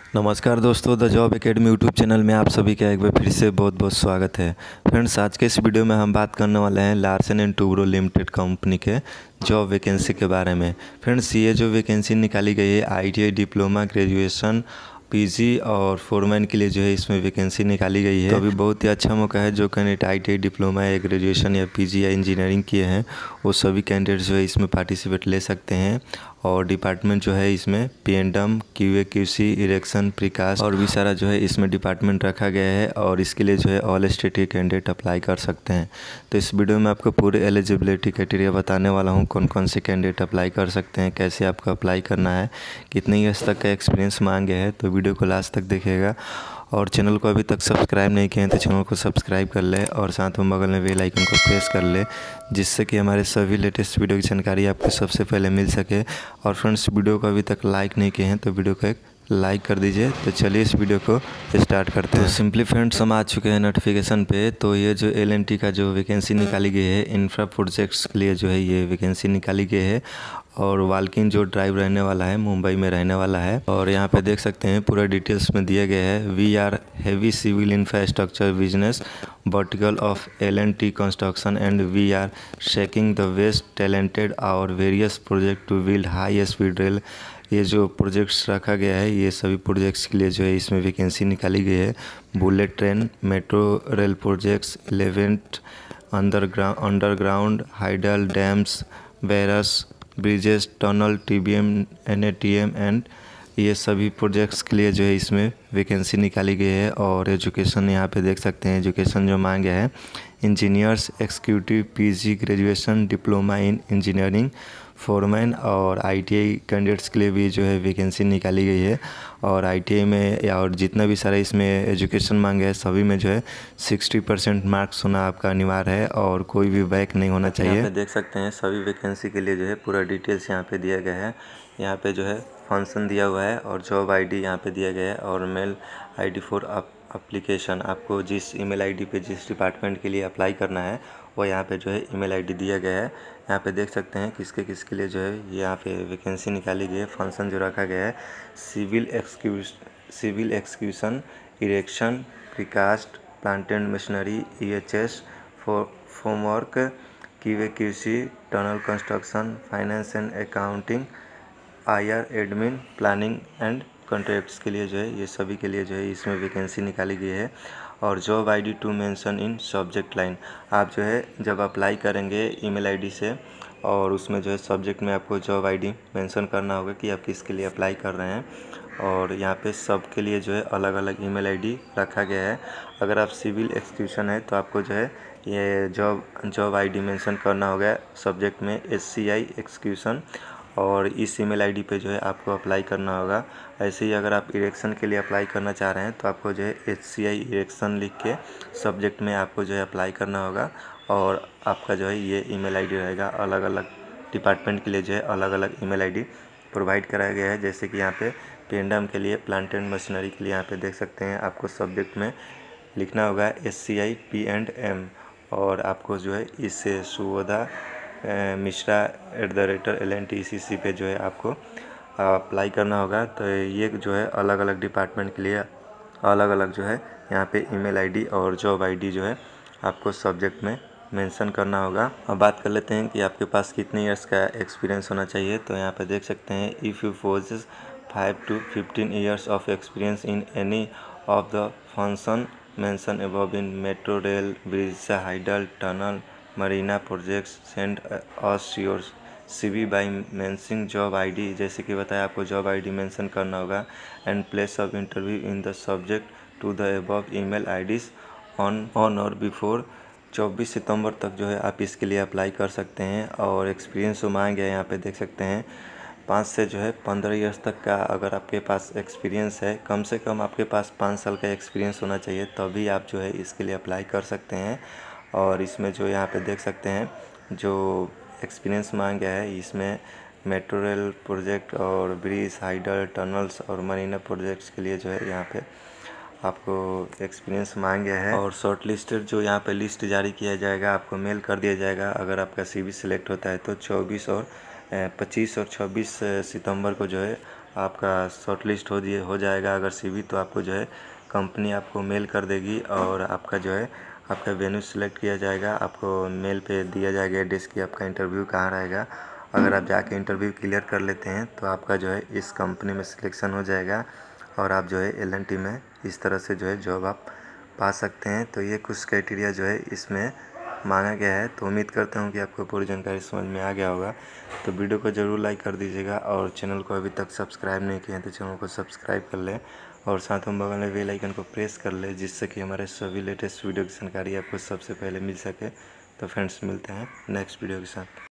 नमस्कार दोस्तों, the job academy YouTube channel में आप सभी का एक बार फिर से बहुत बहुत स्वागत है। फ्रेंड्स, आज के इस वीडियो में हम बात करने वाले हैं Larsen and Toubro limited company के जॉब वैकेंसी के बारे में। फ्रेंड्स, ये जो वैकेंसी निकाली गई है आईटीआई डिप्लोमा, ग्रेजुएशन, पीजी और फोरमैन के लिए जो है इसमें वैकेंसी निकाली गई है। तो अभी बहुत ही अच्छा मौका है। जो कैंडिडेट आईटीआई डिप्लोमा या ग्रेजुएशन या पीजी या इंजीनियरिंग किए हैं वो सभी कैंडिडेट जो है इसमें पार्टिसिपेट ले सकते हैं। और डिपार्टमेंट जो है इसमें पीएनडम, क्यूए, क्यूसी, इरेक्शन, प्रिकास्ट और भी सारा जो है इसमें डिपार्टमेंट रखा गया है। और इसके लिए जो है ऑल स्टेट के कैंडिडेट अप्लाई कर सकते हैं। तो इस वीडियो में आपको पूरे एलिजिबिलिटी क्राइटेरिया बताने वाला हूँ, कौन कौन से कैंडिडेट अप्लाई कर सकते हैं, कैसे आपको अप्लाई करना है, कितने ईयर्स तक का एक्सपीरियंस मांगे हैं। तो वीडियो को लास्ट तक देखिएगा। और चैनल को अभी तक सब्सक्राइब नहीं किए हैं तो चैनल को सब्सक्राइब कर ले और साथ में बगल में बेल आइकन को प्रेस कर ले, जिससे कि हमारे सभी लेटेस्ट वीडियो की जानकारी आपको सबसे पहले मिल सके। और फ्रेंड्स, वीडियो को अभी तक लाइक नहीं किए हैं तो वीडियो को एक लाइक कर दीजिए। तो चलिए इस वीडियो को स्टार्ट करते हैं। तो सिंपली फ्रेंड्स, हम आ चुके हैं नोटिफिकेशन पे। तो ये जो एलएनटी का जो वैकेंसी निकाली गई है इंफ्रा प्रोजेक्ट्स के लिए जो है ये वैकेंसी निकाली गई है। और वाल्किन जो ड्राइव रहने वाला है मुंबई में रहने वाला है। और यहाँ पे देख सकते हैं पूरा डिटेल्स में दिया गया है। We are heavy civil infrastructure business vertical of LNT construction and we are shaking the best talented और various project to build high speed rail. ये जो प्रोजेक्ट्स रखा गया है ये सभी प्रोजेक्ट्स के लिए जो है इसमें वैकेंसी निकाली गई है। Bullet train, metro rail projects, 11 underground hydel dams, barrages, bridges, tunnel, TBM, NATM and ये सभी प्रोजेक्ट्स के लिए जो है इसमें वैकेंसी निकाली गई है। और एजुकेशन यहाँ पे देख सकते हैं, एजुकेशन जो मांगे है engineers, executive, PG, graduation, diploma in engineering, foreman और आईटीआई कैंडिडेट्स के लिए भी जो है वैकेंसी निकाली गई है। और आईटीआई में या और जितना भी सारा इसमें एजुकेशन मांगे है सभी में जो है 60% मार्क्स होना आपका अनिवार्य है और कोई भी बैक नहीं होना चाहिए। यहाँ पे देख सकते हैं सभी वैकेंसी के लिए जो है पूरा डिटेल्स यहाँ पे दिया गया है। यहाँ पे जो है फंक्शन दिया हुआ है और जॉब आईडी यहाँ पे दिया गया है और मेल आईडी फॉर एप्लीकेशन। आपको जिस ईमेल आईडी पे जिस डिपार्टमेंट के लिए अप्लाई करना है वो यहाँ पे जो है ईमेल आईडी दिया गया है। यहाँ पे देख सकते हैं किसके किसके लिए जो है यहाँ पे वैकेंसी निकाली गई है। फंक्शन जो रखा गया है civil execution, erection, precast, plant and machinery, EHS, formwork, QA, QC, tunnel construction, finance and accounting, IR, admin, planning and contracts के लिए जो है ये सभी के लिए जो है इसमें वैकेंसी निकाली गई है। और job ID to mention in subject line. आप जो है जब अप्लाई करेंगे ईमेल आईडी से और उसमें जो है सब्जेक्ट में आपको जॉब आईडी मेंशन करना होगा कि आप किसके लिए अप्लाई कर रहे हैं। और यहाँ पे सब के लिए जो है अलग अलग ईमेल आईडी रखा गया है। अगर आप सिविल एक्सक्यूशन है तो आपको जो है ये जॉब आईडी मेंशन करना होगा सब्जेक्ट में SCI एक्सक्यूशन और इस ईमेल आईडी पे जो है आपको अप्लाई करना होगा। ऐसे ही अगर आप इरेक्शन के लिए अप्लाई करना चाह रहे हैं तो आपको जो है HCI इरेक्शन लिख के सब्जेक्ट में आपको जो है अप्लाई करना होगा। और आपका जो है ये ईमेल आईडी रहेगा। अलग अलग डिपार्टमेंट के लिए जो है अलग अलग ईमेल आईडी प्रोवाइड कराया गया है। जैसे कि यहाँ पे पेंडम के लिए, प्लांट एंड मशीनरी के लिए यहाँ पे देख सकते हैं आपको सब्जेक्ट में लिखना होगा SCI P&M और आपको जो है इससे सुवोधा मिश्रा @LNTCC पे जो है आपको अप्लाई करना होगा। तो ये जो है अलग अलग डिपार्टमेंट के लिए अलग अलग जो है यहाँ पे ईमेल आईडी और जॉब आईडी जो है आपको सब्जेक्ट में मेंशन करना होगा। अब बात कर लेते हैं कि आपके पास कितने इयर्स का एक्सपीरियंस होना चाहिए। तो यहाँ पे देख सकते हैं if you possess 5 to 15 years of experience in any of the function mentioned above in metro rail, bridge, hydel, tunnel, marina projects, send us your CV by mentioning job ID। जैसे कि बताया आपको जॉब आईडी मेंशन करना होगा and place of interview in the subject to the above email IDs on और before 24 सितंबर तक जो है आप इसके लिए अप्लाई कर सकते हैं। और एक्सपीरियंस जो मांग है यहाँ पे देख सकते हैं 5 से जो है 15 ईयर्स तक का अगर आपके पास एक्सपीरियंस है, कम से कम आपके पास 5 साल का एक्सपीरियंस होना चाहिए तभी आप जो है इसके लिए अप्लाई कर सकते हैं। और इसमें जो यहाँ पे देख सकते हैं जो एक्सपीरियंस मांग गया है इसमें मेट्रो रेल प्रोजेक्ट और ब्रिज, हाइडल, टनल्स और मरीना प्रोजेक्ट्स के लिए जो है यहाँ पे आपको एक्सपीरियंस मांगे है। और शॉर्ट लिस्टेड जो यहाँ पे लिस्ट जारी किया जाएगा आपको मेल कर दिया जाएगा। अगर आपका CV सिलेक्ट होता है तो 25 और 26 सितंबर को जो है आपका शॉर्ट लिस्ट हो जाएगा अगर CV, तो आपको जो है कंपनी आपको मेल कर देगी और आपका जो है आपका वेन्यू सिलेक्ट किया जाएगा। आपको मेल पे दिया जाएगा एड्रेस कि आपका इंटरव्यू कहाँ रहेगा। अगर आप जाके इंटरव्यू क्लियर कर लेते हैं तो आपका जो है इस कंपनी में सिलेक्शन हो जाएगा और आप जो है L&T में इस तरह से जो है जॉब आप पा सकते हैं। तो ये कुछ क्राइटेरिया जो है इसमें मांगा गया है। तो उम्मीद करता हूँ कि आपको पूरी जानकारी समझ में आ गया होगा। तो वीडियो को ज़रूर लाइक कर दीजिएगा और चैनल को अभी तक सब्सक्राइब नहीं किए हैं तो चैनल को सब्सक्राइब कर लें और साथ में बगल में बेल आइकन को प्रेस कर लें, जिससे कि हमारे सभी लेटेस्ट वीडियो की जानकारी आपको सबसे पहले मिल सके। तो फ्रेंड्स, मिलते हैं नेक्स्ट वीडियो के साथ।